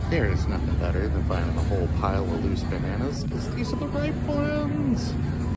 There is nothing better than finding a whole pile of loose bananas, because these are the ripe ones.